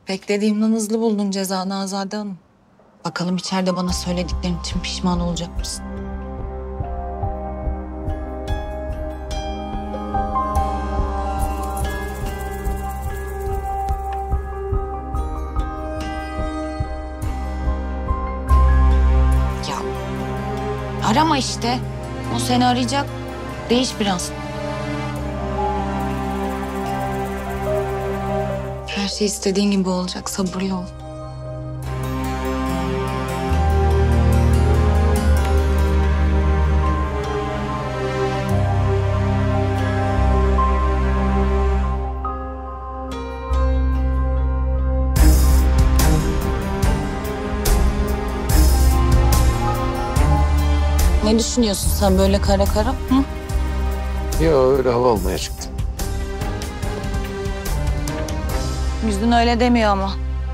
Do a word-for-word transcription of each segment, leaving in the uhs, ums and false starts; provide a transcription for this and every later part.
Beklediğimden hızlı buldun cezanı Azade Hanım. Bakalım içeride bana söylediklerin için pişman olacak mısın? Ya arama işte. O seni arayacak. Değiş biraz. Her şey istediğin gibi olacak. Sabırlı ol. Ne düşünüyorsun sen böyle kara kara? Hı? Ya öyle hava almaya çıktım. Yüzün öyle demiyor ama.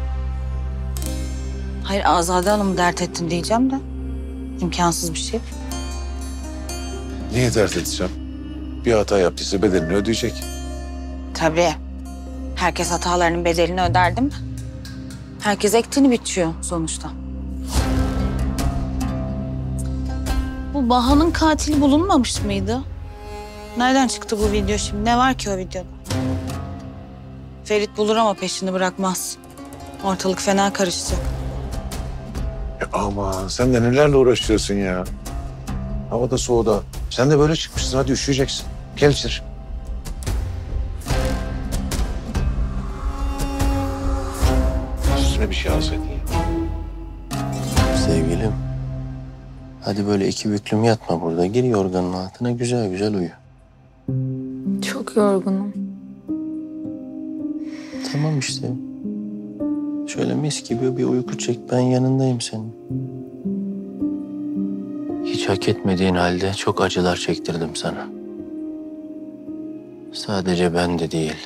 Hayır Azade Hanım'ı dert ettin diyeceğim de. İmkansız bir şey. Niye dert edeceğim? Bir hata yaptıysa bedelini ödeyecek. Tabii. Herkes hatalarının bedelini öder değil mi? Herkes ektiğini biçiyor sonuçta. Bu Baha'nın katili bulunmamış mıydı? Nereden çıktı bu video şimdi? Ne var ki o videoda? Ferit bulur ama peşini bırakmaz. Ortalık fena karışacak. Ya aman sen de nelerle uğraşıyorsun ya. Havada soğuda. Sen de böyle çıkmışsın, hadi üşüyeceksin. Gel içeri. Üstüne bir şey alsaydın ya. Sevgilim, hadi böyle iki büklüm yatma burada. Gir yorganın altına, güzel güzel uyu. Çok yorgunum. Tamam işte. Şöyle mis gibi bir uyku çek, ben yanındayım senin. Hiç hak etmediğin halde çok acılar çektirdim sana. Sadece ben de değil.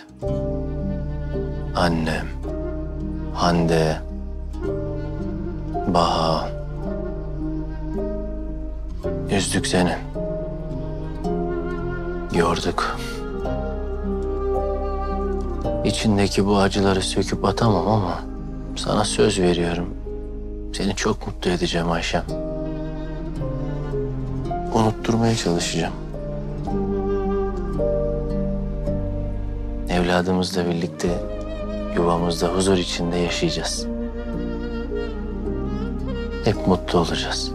Annem, Hande, Baha. Üzdük seni. Yorduk. İçindeki bu acıları söküp atamam ama sana söz veriyorum. Seni çok mutlu edeceğim Ayşem. Unutturmaya çalışacağım. Evladımızla birlikte yuvamızda huzur içinde yaşayacağız. Hep mutlu olacağız.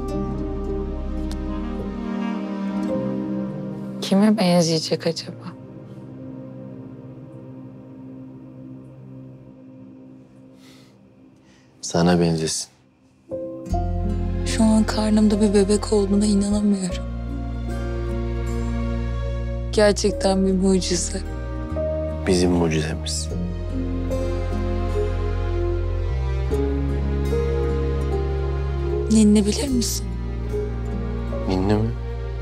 Kime benzeyecek acaba? Sana benzesin. Şu an karnımda bir bebek olduğuna inanamıyorum. Gerçekten bir mucize. Bizim mucizemiz. Ninni bilir misin? Ninni mi?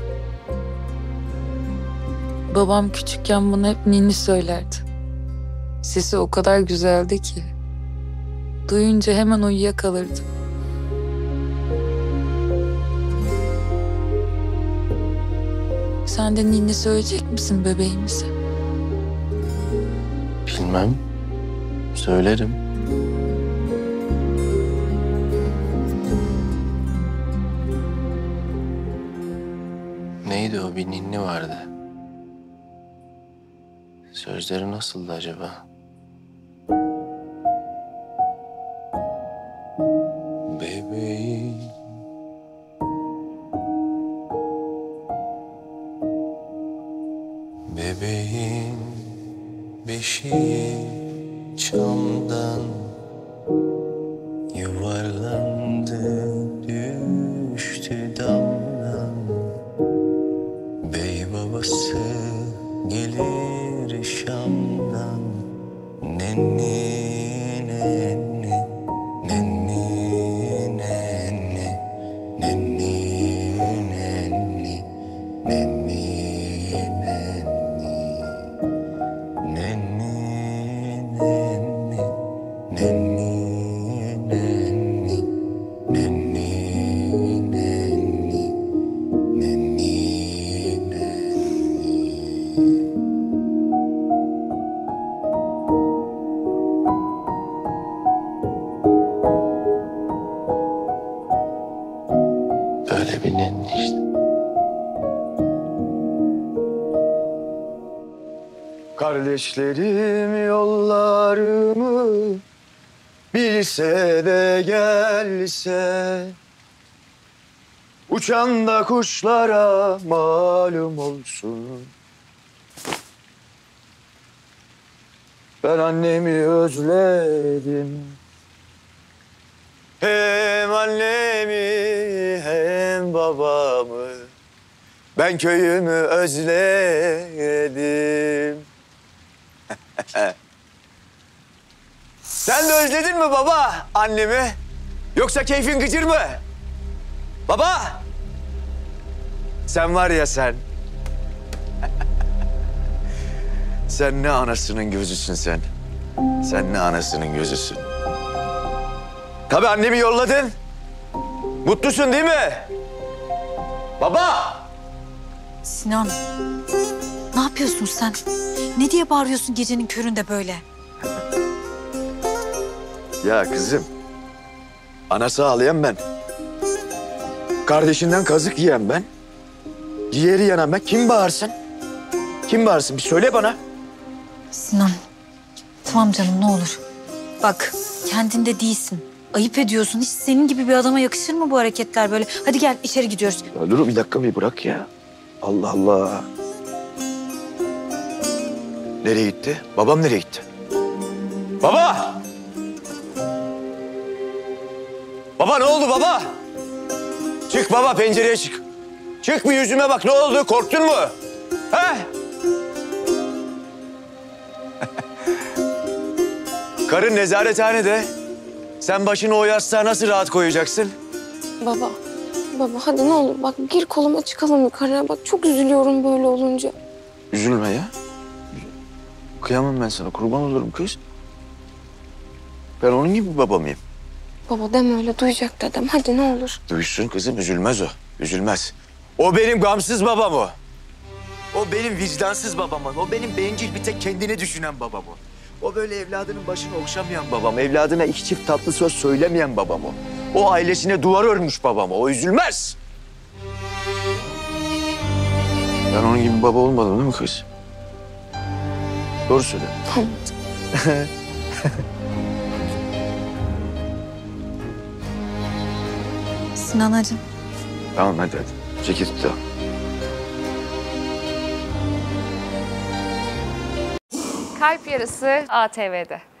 Babam küçükken bana hep ninni söylerdi. Sesi o kadar güzeldi ki. Duyunca hemen uyuyakalırdım. Sen de ninni söyleyecek misin bebeğimize? Bilmem. Söylerim. Neydi o? Bir ninni vardı. Sözleri nasıldı acaba? Bebeğim, bebeğim beşiği çamdan yuvarlandı, düştü damdan. Bey babası gelir Şam'dan, nenni nenni nenni nenni nenni nenni nenni nenni nenni nenni nenni nenni nenni nenni nenni nenni. Böyle bir nenni işte. Kardeşlerim yollarımı bilse de gelse, uçan da kuşlara malum olsun. Ben annemi özledim. Hem annemi hem babamı. Ben köyümü özledim. Sen de özledin mi baba annemi? Yoksa keyfin gıcır mı? Baba! Sen var ya sen. Sen ne anasının gözüsün sen. Sen ne anasının gözüsün. Tabii annemi yolladın. Mutlusun değil mi? Baba! Sinan, ne yapıyorsun sen? Ne diye bağırıyorsun gecenin köründe böyle? Ya kızım, anası ağlayan ben. Kardeşinden kazık yiyen ben. Ciğeri yanan ben. Kim bağırsın? Kim bağırsın? Bir söyle bana. Sinan, tamam canım ne olur. Bak, kendinde değilsin. Ayıp ediyorsun. Hiç senin gibi bir adama yakışır mı bu hareketler böyle? Hadi gel içeri gidiyoruz. Ya dur bir dakika bir bırak ya. Allah Allah. Nereye gitti? Babam nereye gitti? Baba! Baba ne oldu baba? Çık baba pencereye çık. Çık bir yüzüme bak ne oldu? Korktun mu? He? Karın nezarethanede. Sen başını o yastığa nasıl rahat koyacaksın? Baba, baba hadi ne olur bak gir koluma çıkalım yukarıya. Bak çok üzülüyorum böyle olunca. Üzülme ya. Kıyamam ben sana. Kurban olurum kız. Ben onun gibi bir baba mıyım? Baba deme öyle duyacak dedem. Hadi ne olur. Duysun kızım. Üzülmez o. Üzülmez. O benim gamsız babam o. O benim vicdansız babam o. O benim bencil bir tek kendini düşünen babam o. O böyle evladının başını okşamayan babam. Evladına iki çift tatlı söz söylemeyen babam o. O ailesine duvar örmüş babam o. O üzülmez. Ben onun gibi baba olmadım değil mi kız? Doğru söyle. Tamam. Sinan'cığım. Tamam hadi hadi. Çekil tut da. Kalp Yarısı A T V'de.